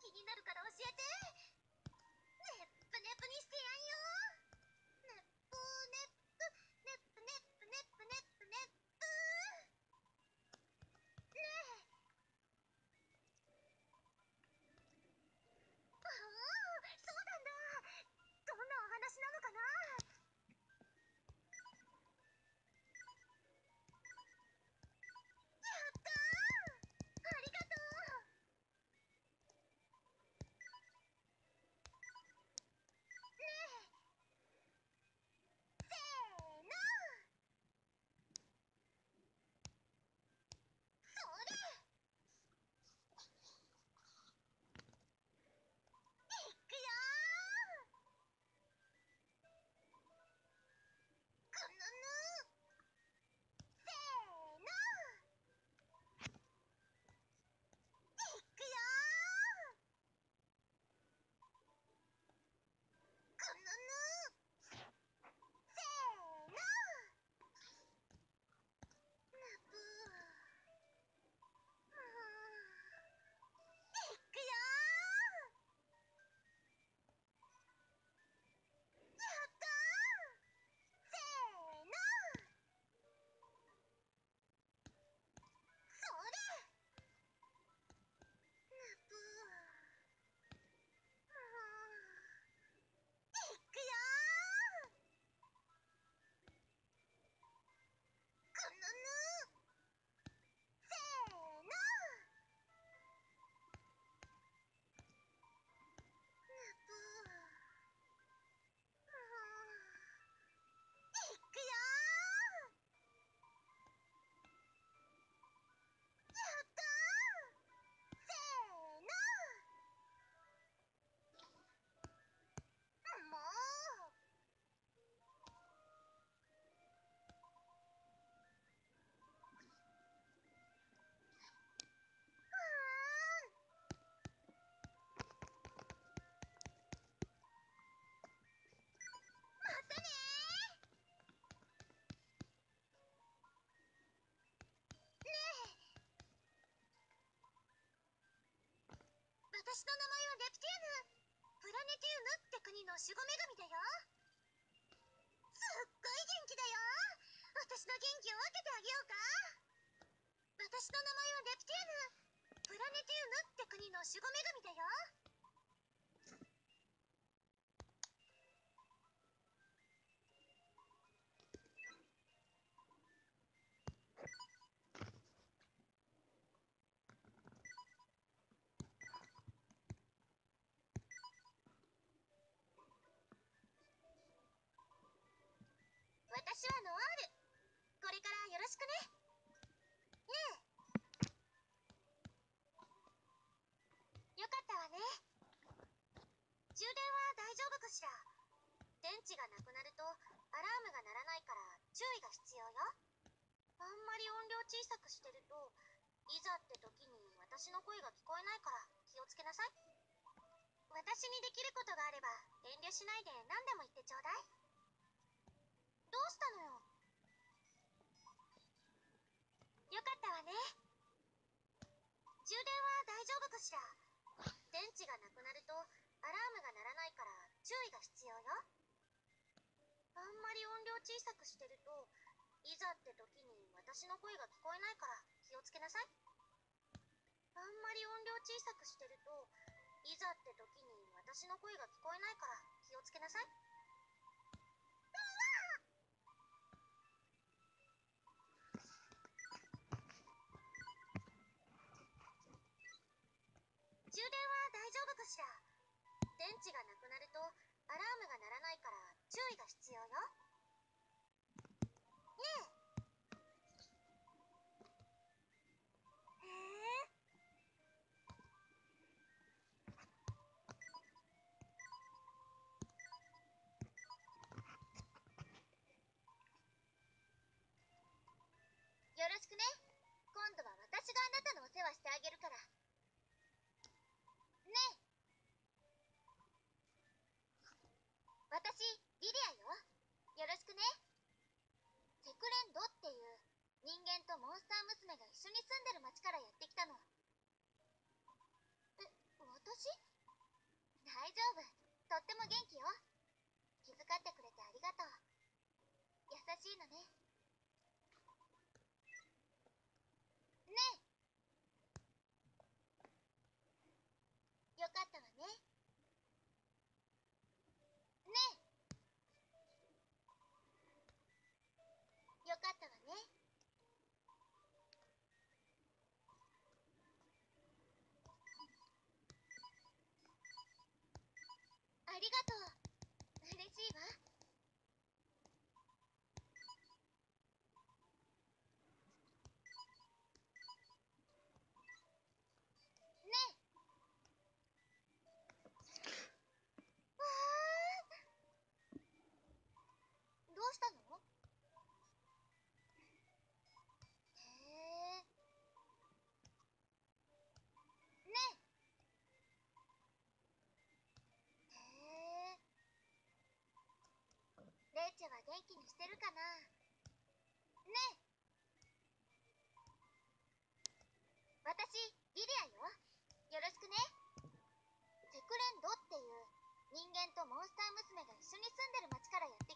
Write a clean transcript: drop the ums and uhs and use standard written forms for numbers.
気になるから教えて。ネップネプにしてやんよ。ネップネップネップネップネップネップネップねえ。ああ、そうなんだ。どんなお話なのかな。やったー、ありがとう。ねえ、せーの、それ、いくよー。ぐぬぬ、せーの、いくよー。ぐぬぬ、せーの、ぬぶー。いくよー。やったー、せーの、それ、ぬぶー。いくよー。ぐぬぬ、せーの、ぬぶー。いくよー。やったー、せーの。もう。またねー。ねえ、私の名前はネプティウム。プラネティウムって国の守護女神だよ。すっごい元気だよ。私の元気を分けてあげようか。私の名前はネプティウム。プラネティウムって国の守護女神だよ。私はノアール。これからよろしくね。ねえ、よかったわね。充電は大丈夫かしら。電池がなくなるとアラームが鳴らないから注意が必要よ。あんまり音量小さくしてるといざって時に私の声が聞こえないから気をつけなさい。私にできることがあれば遠慮しないで何でも言ってちょうだい。どうしたのよ。よかったわね。充電は大丈夫かしら。電池がなくなるとアラームが鳴らないから注意が必要よ。あんまり音量小さくしてるといざって時に私の声が聞こえないから気をつけなさい。あんまり音量小さくしてるといざって時に私の声が聞こえないから気をつけなさい。充電は大丈夫かしら。電池がなくなるとアラームが鳴らないから注意が必要よ。ねえ。へえ。よろしくね。今度は私があなたのお世話してあげるから。ねえ。私、リリアよ。よろしくね。セクレンドっていう人間とモンスター娘が一緒に住んでる町からやってきたの。え、私りがとう。嬉しいわ。ねえ。わー、どうしたの？へえ。ねえ。へえ。レイチェは元気にしてるかな？ねえ。私、リリアよ。よろしくね。セクレンドっていう人間とモンスター娘が一緒に住んでる町からやって